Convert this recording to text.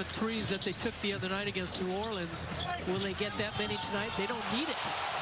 threes that they took the other night against New Orleans. Will they get that many tonight? They don't need it.